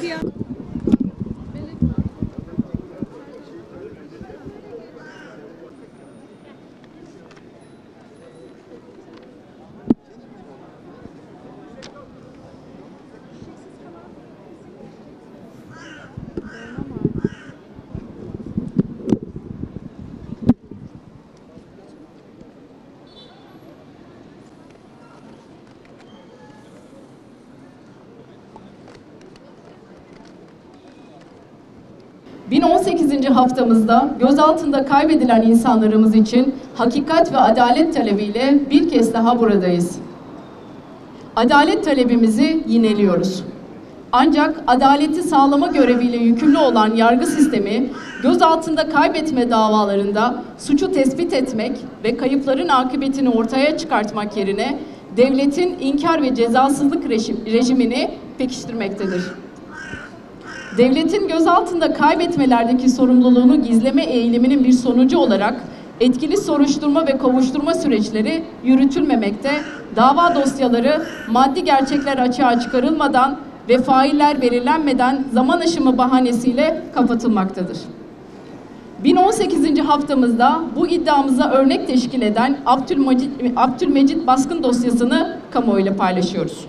ya. ...1018. haftamızda gözaltında kaybedilen insanlarımız için hakikat ve adalet talebiyle bir kez daha buradayız. Adalet talebimizi yineliyoruz. Ancak adaleti sağlama göreviyle yükümlü olan yargı sistemi, gözaltında kaybetme davalarında suçu tespit etmek ve kayıpların akıbetini ortaya çıkartmak yerine devletin inkar ve cezasızlık rejimini pekiştirmektedir. Devletin gözaltında kaybetmelerdeki sorumluluğunu gizleme eğiliminin bir sonucu olarak etkili soruşturma ve kovuşturma süreçleri yürütülmemekte, dava dosyaları maddi gerçekler açığa çıkarılmadan ve failler belirlenmeden zaman aşımı bahanesiyle kapatılmaktadır. 1018. haftamızda bu iddiamıza örnek teşkil eden Abdülmecit baskın dosyasını kamuoyuyla paylaşıyoruz.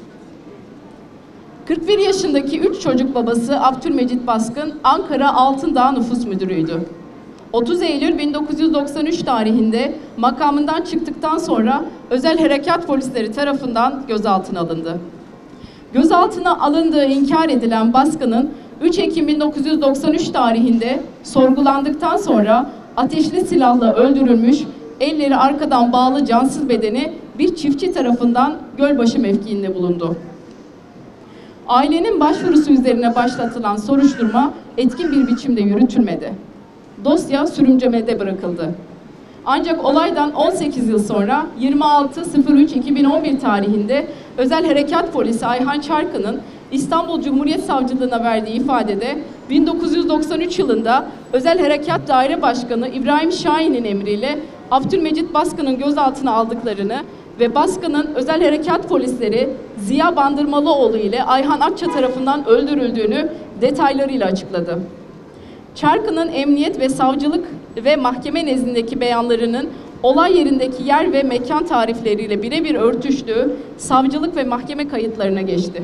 41 yaşındaki 3 çocuk babası Abdülmecit Baskın, Ankara Altındağ Nüfus Müdürü'ydü. 30 Eylül 1993 tarihinde makamından çıktıktan sonra özel harekat polisleri tarafından gözaltına alındı. Gözaltına alındığı inkar edilen Baskın'ın 3 Ekim 1993 tarihinde sorgulandıktan sonra ateşli silahla öldürülmüş, elleri arkadan bağlı cansız bedeni bir çiftçi tarafından Gölbaşı mevkiinde bulundu. Ailenin başvurusu üzerine başlatılan soruşturma etkin bir biçimde yürütülmedi. Dosya sürüncemede bırakıldı. Ancak olaydan 18 yıl sonra 26.03.2011 tarihinde Özel Harekat Polisi Ayhan Çarkı'nın İstanbul Cumhuriyet Savcılığına verdiği ifadede 1993 yılında Özel Harekat Daire Başkanı İbrahim Şahin'in emriyle Abdülmecit Baskın'ın gözaltına aldıklarını ve Baskın'ın özel harekat polisleri Ziya Bandırmalıoğlu ile Ayhan Akça tarafından öldürüldüğünü detaylarıyla açıkladı. Çarkı'nın emniyet ve savcılık ve mahkeme nezdindeki beyanlarının olay yerindeki yer ve mekan tarifleriyle birebir örtüştüğü savcılık ve mahkeme kayıtlarına geçti.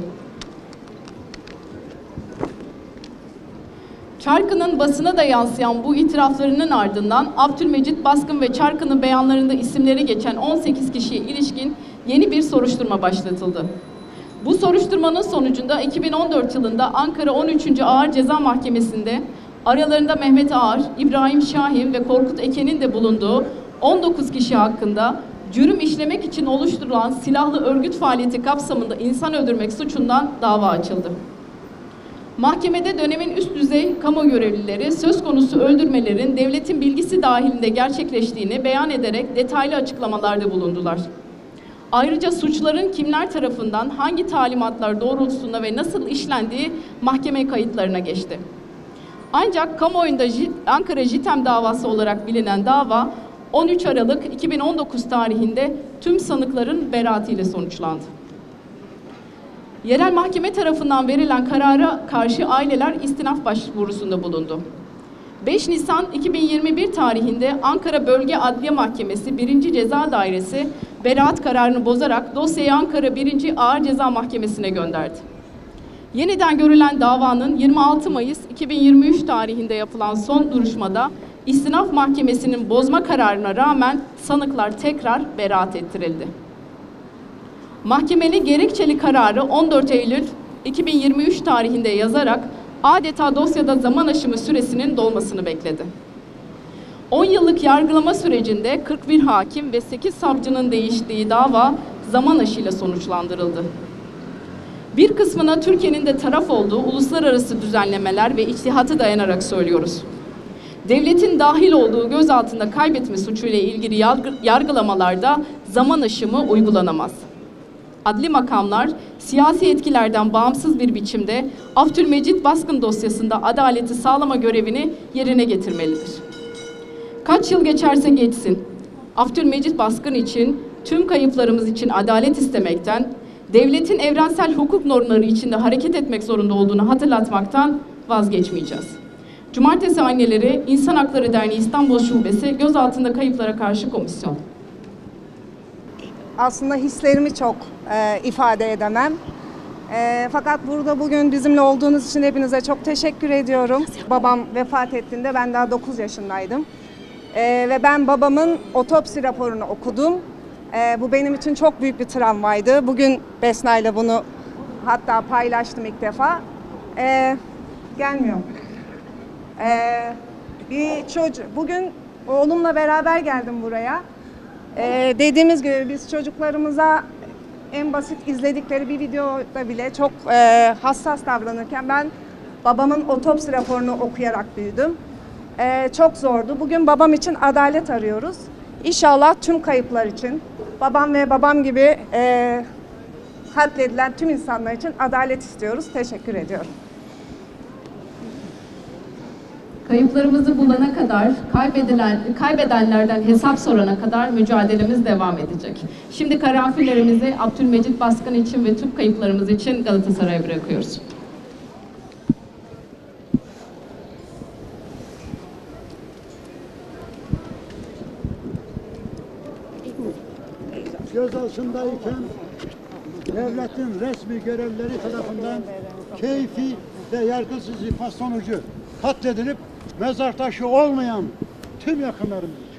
Çarkı'nın basına da yansıyan bu itiraflarının ardından Abdülmecit Baskın ve Çarkı'nın beyanlarında isimleri geçen 18 kişiye ilişkin yeni bir soruşturma başlatıldı. Bu soruşturmanın sonucunda 2014 yılında Ankara 13. Ağır Ceza Mahkemesi'nde aralarında Mehmet Ağar, İbrahim Şahin ve Korkut Eken'in de bulunduğu 19 kişi hakkında cürüm işlemek için oluşturulan silahlı örgüt faaliyeti kapsamında insan öldürmek suçundan dava açıldı. Mahkemede dönemin üst düzey kamu görevlileri söz konusu öldürmelerin devletin bilgisi dahilinde gerçekleştiğini beyan ederek detaylı açıklamalarda bulundular. Ayrıca suçların kimler tarafından hangi talimatlar doğrultusunda ve nasıl işlendiği mahkeme kayıtlarına geçti. Ancak kamuoyunda Ankara JITEM davası olarak bilinen dava 13 Aralık 2019 tarihinde tüm sanıkların beraatiyle sonuçlandı. Yerel mahkeme tarafından verilen karara karşı aileler istinaf başvurusunda bulundu. 5 Nisan 2021 tarihinde Ankara Bölge Adliye Mahkemesi 1. Ceza Dairesi beraat kararını bozarak dosyayı Ankara 1. Ağır Ceza Mahkemesi'ne gönderdi. Yeniden görülen davanın 26 Mayıs 2023 tarihinde yapılan son duruşmada istinaf mahkemesinin bozma kararına rağmen sanıklar tekrar beraat ettirildi. Mahkemeli gerekçeli kararı 14 Eylül 2023 tarihinde yazarak adeta dosyada zaman aşımı süresinin dolmasını bekledi. 10 yıllık yargılama sürecinde 41 hakim ve 8 savcının değiştiği dava zaman aşıyla sonuçlandırıldı. Bir kısmına Türkiye'nin de taraf olduğu uluslararası düzenlemeler ve içtihatı dayanarak söylüyoruz. Devletin dahil olduğu gözaltında kaybetme suçuyla ilgili yargılamalarda zaman aşımı uygulanamaz. Adli makamlar siyasi etkilerden bağımsız bir biçimde Abdülmecit Baskın dosyasında adaleti sağlama görevini yerine getirmelidir. Kaç yıl geçerse geçsin, Abdülmecit Baskın için, tüm kayıplarımız için adalet istemekten, devletin evrensel hukuk normları içinde hareket etmek zorunda olduğunu hatırlatmaktan vazgeçmeyeceğiz. Cumartesi Anneleri İnsan Hakları Derneği İstanbul Şubesi Gözaltında Kayıplara Karşı Komisyon. Aslında hislerimi çok ifade edemem. Fakat burada bugün bizimle olduğunuz için hepinize çok teşekkür ediyorum. Babam vefat ettiğinde ben daha 9 yaşındaydım. Ve ben babamın otopsi raporunu okudum. Bu benim için çok büyük bir travmaydı. Bugün Besna ile bunu hatta paylaştım ilk defa. Gelmiyor. Bir çocuk, bugün oğlumla beraber geldim buraya. Dediğimiz gibi biz çocuklarımıza en basit izledikleri bir videoda bile çok hassas davranırken ben babamın otopsi raporunu okuyarak büyüdüm. Çok zordu. Bugün babam için adalet arıyoruz. İnşallah tüm kayıplar için, babam ve babam gibi katledilen tüm insanlar için adalet istiyoruz. Teşekkür ediyorum. Kayıplarımızı bulana kadar, kaybedenlerden hesap sorana kadar mücadelemiz devam edecek. Şimdi karanfillerimizi Abdülmecit Baskın için ve tüm kayıplarımız için Galatasaray'a bırakıyoruz. Gözaltındayken devletin resmi görevlileri tarafından keyfi ve yargısız infaz sonucu katledilip mezar taşı olmayan tüm yakınlarımız